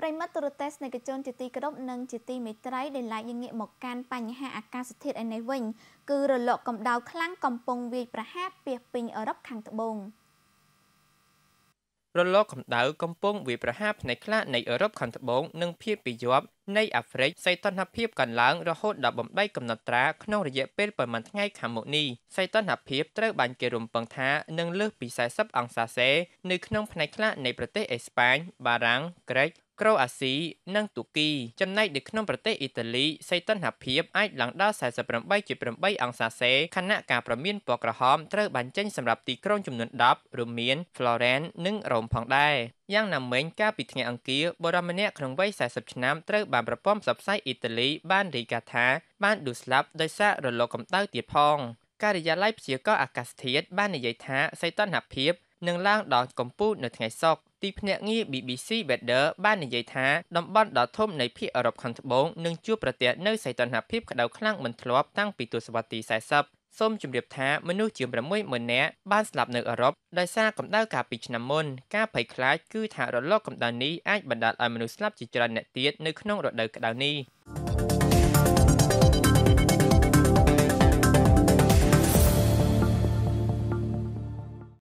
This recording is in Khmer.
ប្រិមត្តទូរទស្សនិកជនជាទីគោរពនិងជាទីមេត្រីដែលឡាយងាកមកកាន់បញ្ហាអាកាសធាតុឯនេះវិញគឺរលកកម្ដៅខ្លាំងកំពុងវាយប្រហារពាសពេញអឺរ៉ុបខាងត្បូងរលកកម្ដៅកំពុងវាយប្រហារផ្នែកខ្លះនៃអឺរ៉ុបខាងត្បូងនិងភាគពាយព្យនៃអាហ្វ្រិកសីតុណ្ហភាពកើនឡើងរហូតដល់បំបីកំណត់ត្រាក្នុងរយៈពេលប្រមាណថ្ងៃខាងមុខនេះសីតុណ្ហភាពត្រូវបានគេរំពឹងថានឹងលើសពី40អង្សាសេនៅក្នុងផ្នែកខ្លះនៃប្រទេសអេស្ប៉ាញបារាំងក្រិកក្រូអាស៊ីនិងទូគីចំណែកនៅក្នុងប្រទេសអ៊ីតាលីសីតុណ្ហភាពអាចឡើងដល់48.8អង្សាសេខណៈការព្រមានពណ៌ក្រហមត្រូវបានចេញសម្រាប់ទីក្រុងចំនួន10រួមមាន Florence និង Rome ផងដែរយ៉ាងណាមិញកាលពីថ្ងៃអង្គារបុរសម្នាក់ក្នុងវ័យ40ឆ្នាំត្រូវបានប្រព័ន្ធផ្សព្វផ្សាយអ៊ីតាលីបានរាយការណ៍ថាបានដួលស្លាប់ដោយសាររលកកម្ដៅទៀតផងការិយាល័យព្យាករណ៍អាកាសធាតុបាននិយាយថាសីតុណ្ហភាពនឹងឡើងដល់កំពូលនៅថ្ងៃសុក្រទីភ្នាក់ងារ BBC Weather បាននិយាយថាតំបន់ដ៏ធំនៃភាគអឺរ៉ុបខាងត្បូងនឹងជួបប្រទះនូវសីតុណ្ហភាពក្តៅខ្លាំងមិនធ្លាប់តាំងពីទសវត្សរ៍ទី40សូមជម្រាបថាមនុស្សជាង60000នាក់បានស្លាប់នៅអឺរ៉ុបដោយសារកម្ដៅកាលពីឆ្នាំមុនការភ័យខ្លាចគឺថារលកកម្ដៅនេះអាចបណ្ដាលឲ្យមនុស្សស្លាប់ជាច្រើនអ្នកទៀតនៅក្នុងរដូវក្តៅនេះ